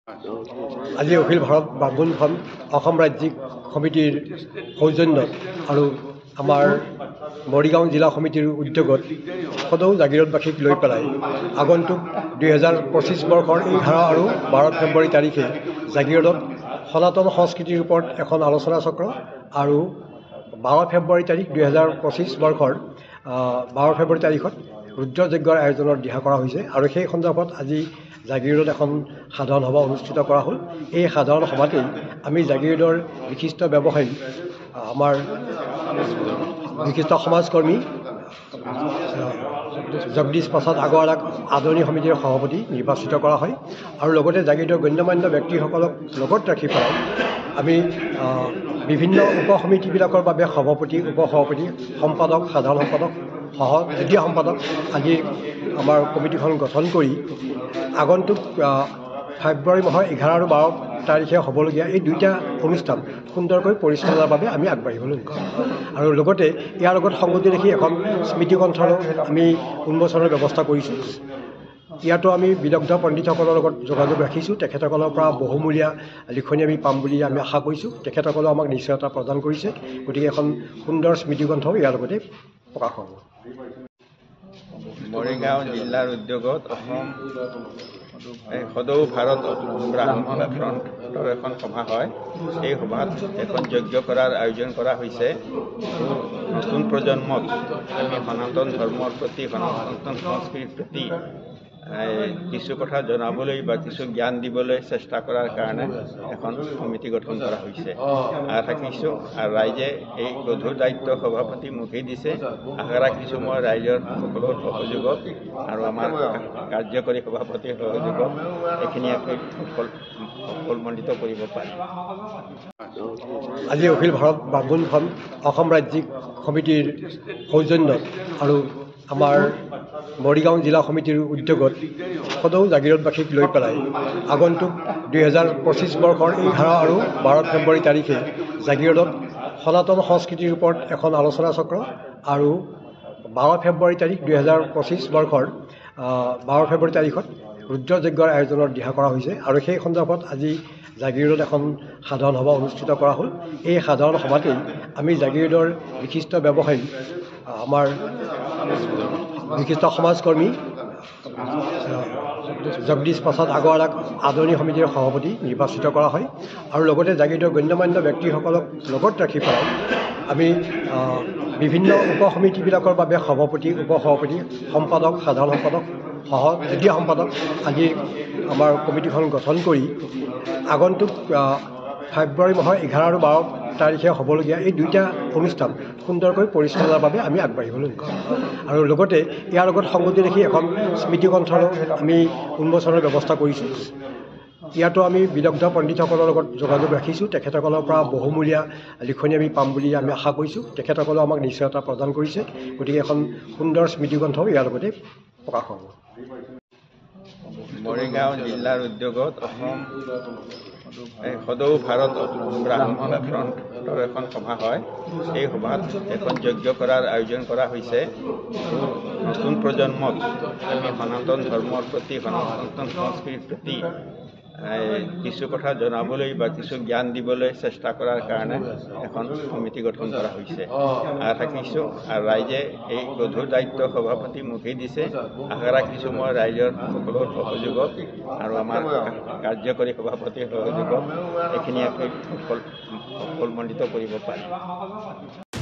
আজি অখিল ভাৰত বামুণখন অসম ৰাজ্যিক সমিতিৰ সৌজন্যত আৰু আমাৰ মৰিগাঁও জিলা সমিতিৰ উদ্যোগত সদৌ জাগিৰোডবাসীক লৈ পেলাই আগন্তুক 2025 বৰ্ষৰ 11 আৰু 12 ফেব্ৰুৱাৰী তাৰিখে জাগিৰোডত সনাতন সংস্কৃতিৰ ওপৰত এখন আলোচনা চক্ৰ আৰু 12 ফেব্ৰুৱাৰী তাৰিখ 2025 বৰ্ষৰ 12 ফেব্ৰুৱাৰী তাৰিখত ৰুদ্ৰযজ্ঞৰ আয়োজনৰ দিহা কৰা হৈছে আৰু সেই সন্দৰ্ভত আজি জাগিৰোডত এখন সাধাৰণ সভা অনুষ্ঠিত কৰা হ'ল। এই সাধাৰণ সভাতেই আমি জাগিৰোডৰ বিশিষ্ট ব্যৱসায়ী আমাৰ বিশিষ্ট সমাজকৰ্মী জগদীশ প্ৰসাদ আগৰৱালাক আদৰণি সমিতিৰ সভাপতি নিৰ্বাচিত কৰা হয় আৰু লগতে জাগিৰোডৰ গণ্যমান্য ব্যক্তিসকলক লগত ৰাখি পেলাই আমি বিভিন্ন উপসমিতিবিলাকৰ বাবে সভাপতি উপসভাপতি সম্পাদক সাধাৰণ সম্পাদক সহ যুটীয়া সম্পাদক আদি আমাৰ কমিটিখন গঠন কৰি আগন্তুক ফেব্ৰুৱাৰী মাহৰ 11 আৰু 12 তাৰিখে হ'বলগীয়া এই দুইটা অনুষ্ঠান সুন্দৰকৈ পৰিচালনাৰ বাবে আমি আগবাঢ়িবলৈ আৰু লগতে ইয়াৰ লগত সংগতি ৰাখি এখন স্মৃতিগ্ৰন্থৰো আমি উন্মোচনৰ ব্যৱস্থা কৰিছোঁ। ইয়াতো আমি বিদগ্ধ পণ্ডিতসকলৰ লগত যোগাযোগ ৰাখিছোঁ। তেখেতসকলৰ পৰা বহুমূলীয়া লিখনি আমি পাম বুলি আমি আশা কৰিছোঁ। তেখেতসকলেও আমাক নিশ্চয়তা প্ৰদান কৰিছে। গতিকে এখন সুন্দৰ স্মৃতিগ্ৰন্থও ইয়াৰ লগতে প্ৰকাশ হ'ব। মৰিগাঁও জিলাৰ উদ্যোগত অসম সদৌ ভাৰত ব্ৰাহ্মণ ফ্ৰণ্টৰ এখন সভা হয়। এই সভাত এখন যজ্ঞ কৰাৰ আয়োজন কৰা হৈছে। নতুন প্ৰজন্মক আমি সনাতন ধৰ্মৰ প্ৰতি সনাতন সংস্কৃতিৰ প্ৰতি কিছু কথা জনাবলৈ বা কিছু জ্ঞান দিবলৈ চেষ্টা কৰাৰ কাৰণে এখন সমিতি গঠন কৰা হৈছে। ৰাখিছোঁ আৰু ৰাইজে এই গধুৰ দায়িত্ব সভাপতি মোকেই দিছে। আশা ৰাখিছোঁ মই ৰাইজৰ সকলো সহযোগত আৰু আমাৰ কাৰ্যকৰী সভাপতিৰ সহযোগত এইখিনি সফলমণ্ডিত কৰিব পাৰিম। আজি অখিল ভাৰত বামুণখন অসম ৰাজ্যিক সমিতিৰ সৌজন্যত আৰু আমাৰ মৰিগাঁও জিলা সমিতিৰ উদ্যোগত সদৌ জাগিৰোডবাসীক লৈ পেলাই আগন্তুক 2025 বৰ্ষৰ 11 আৰু 12 ফেব্ৰুৱাৰী তাৰিখে জাগিৰোডত সনাতন সংস্কৃতিৰ ওপৰত এখন আলোচনা চক্ৰ আৰু 12 ফেব্ৰুৱাৰী তাৰিখ 2025 বৰ্ষৰ 12 ফেব্ৰুৱাৰী তাৰিখত ৰুদ্ৰযজ্ঞৰ আয়োজনৰ দিহা কৰা হৈছে আৰু সেই সন্দৰ্ভত আজি জাগিৰোডত এখন সাধাৰণ সভা অনুষ্ঠিত কৰা হ'ল। এই সাধাৰণ সভাতেই আমি জাগিৰোডৰ বিশিষ্ট ব্যৱসায়ী আমাৰ বিশিষ্ট সমাজকৰ্মী জগদীশ প্ৰসাদ আগৰৱালাক আদৰণি সমিতিৰ সভাপতি নিৰ্বাচিত কৰা হয় আৰু লগতে জাগিৰোডৰ গণ্যমান্য ব্যক্তিসকলক লগত ৰাখি পেলাই আমি বিভিন্ন উপসমিতিবিলাকৰ বাবে সভাপতি উপসভাপতি সম্পাদক সাধাৰণ সম্পাদক সহ যুটীয়া সম্পাদক আদি আমাৰ কমিটিখন গঠন কৰি আগন্তুক ফেব্ৰুৱাৰী মাহৰ 11 আৰু 12 তাৰিখে হ'বলগীয়া এই দুইটা অনুষ্ঠান সুন্দৰকৈ পৰিচালনাৰ বাবে আমি আগবাঢ়িবলৈ আৰু লগতে ইয়াৰ লগত সংগতি ৰাখি এখন স্মৃতিগ্ৰন্থৰো আমি উন্মোচনৰ ব্যৱস্থা কৰিছোঁ। ইয়াতো আমি বিদগ্ধ পণ্ডিতসকলৰ লগত যোগাযোগ ৰাখিছোঁ। তেখেতসকলৰ পৰা বহুমূলীয়া লিখনি আমি পাম বুলি আমি আশা কৰিছোঁ। তেখেতসকলেও আমাক নিশ্চয়তা প্ৰদান কৰিছে। গতিকে এখন সুন্দৰ স্মৃতিগ্ৰন্থও ইয়াৰ লগতে প্ৰকাশ হ'ব। মৰিগাঁও জিলাৰ উদ্যোগত অসম সদৌ ভাৰত ব্ৰাহ্মণ ফ্ৰণ্টৰ এখন সভা হয়। এই সভাত এখন যজ্ঞ কৰাৰ আয়োজন কৰা হৈছে। নতুন প্ৰজন্মক আমি সনাতন ধৰ্মৰ প্ৰতি সনাতন সংস্কৃতিৰ প্ৰতি কিছু কথা জনাবলৈ বা কিছু জ্ঞান দিবলৈ চেষ্টা কৰাৰ কাৰণে এখন সমিতি গঠন কৰা হৈছে। ৰাখিছোঁ আৰু ৰাইজে এই গধুৰ দায়িত্ব সভাপতি মোকেই দিছে। আশা ৰাখিছোঁ মই ৰাইজৰ সকলো সহযোগত আৰু আমাৰ কাৰ্যকৰী সভাপতিৰ সহযোগত এইখিনি সফলমণ্ডিত কৰিব পাৰিম।